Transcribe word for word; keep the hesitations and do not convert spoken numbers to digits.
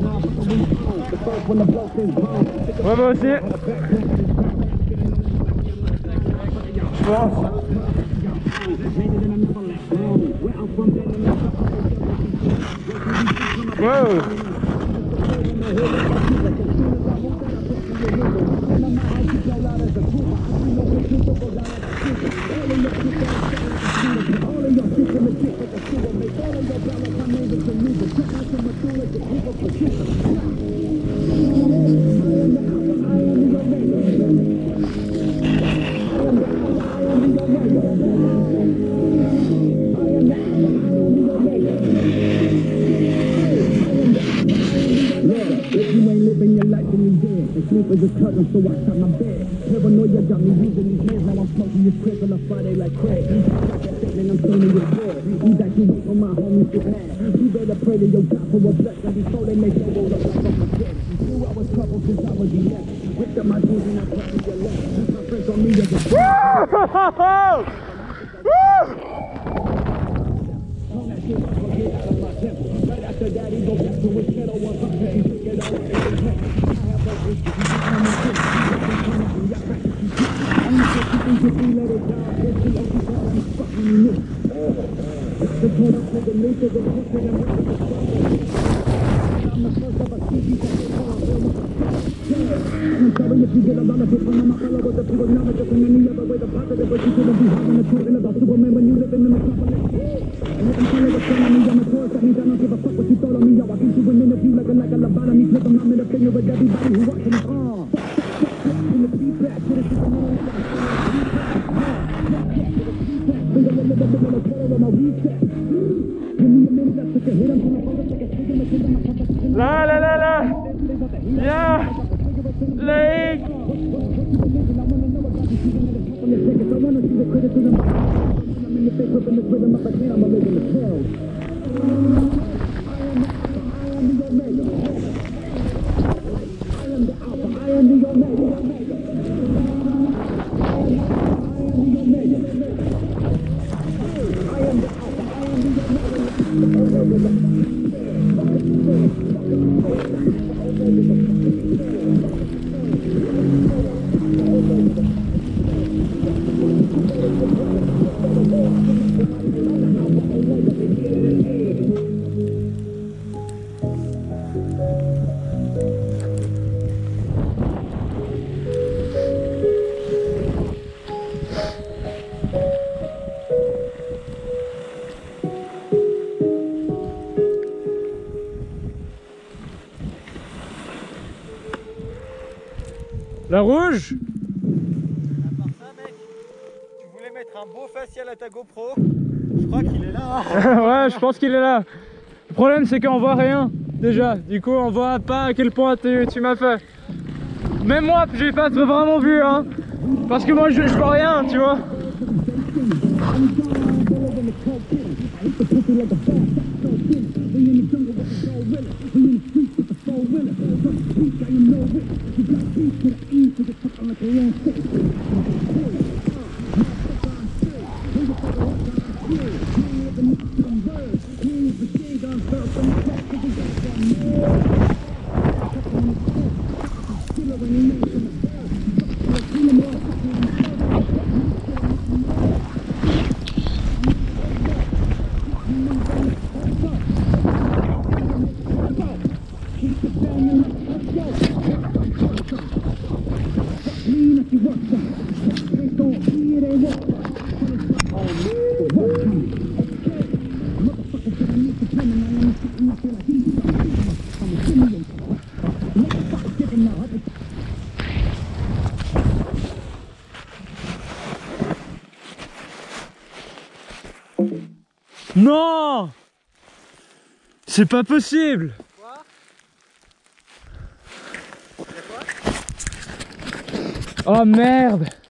Ouais, moi aussi. Je pense. Wow. Sleep is a curtain, so I shut my bed. Paranoia got me using these names. Now I'm smoking this crisp on a Friday like Craig. And I'm turning your bread. You got you weak on my homies get mad. You better pray to your God for a blessing before they make you roll up like I'm a dead. Knew I was trouble since I was eleven. Ripped up my jeans and I put me your left. My friends on me as a right after that, he go back to his ghetto one hundred and took it all in his head. I'm sorry if you get a lot of people on my fellow, but the people never just in any other way. The positive, but you shouldn't be having a talking about Superman when you live in the metropolis. And if I'm telling what's going on me, I'm a tourist. That means I don't give a fuck what you thought of me. Yo, I can do an interview like a like a lobotomy. Clip them, I'm in opinion with everybody who watching me. Uh, in the feedback, put it to the middle of the bring a little bit of a quarter on my reset. Give me a minute, I took a hit, I'm gonna hold it like a stick in the kingdom. La la la la. Yeah. Lake. La rouge. À part ça, mec, tu voulais mettre un beau facial à ta GoPro. Je crois qu'il est là. Ouais, je pense qu'il est là. Le problème, c'est qu'on voit rien déjà. Du coup, on voit pas à quel point tu, tu m'as fait. Même moi, j'ai pas vraiment vu, hein. Parce que moi, je, je vois rien, tu vois. Non, c'est pas possible. Quoi? Oh merde.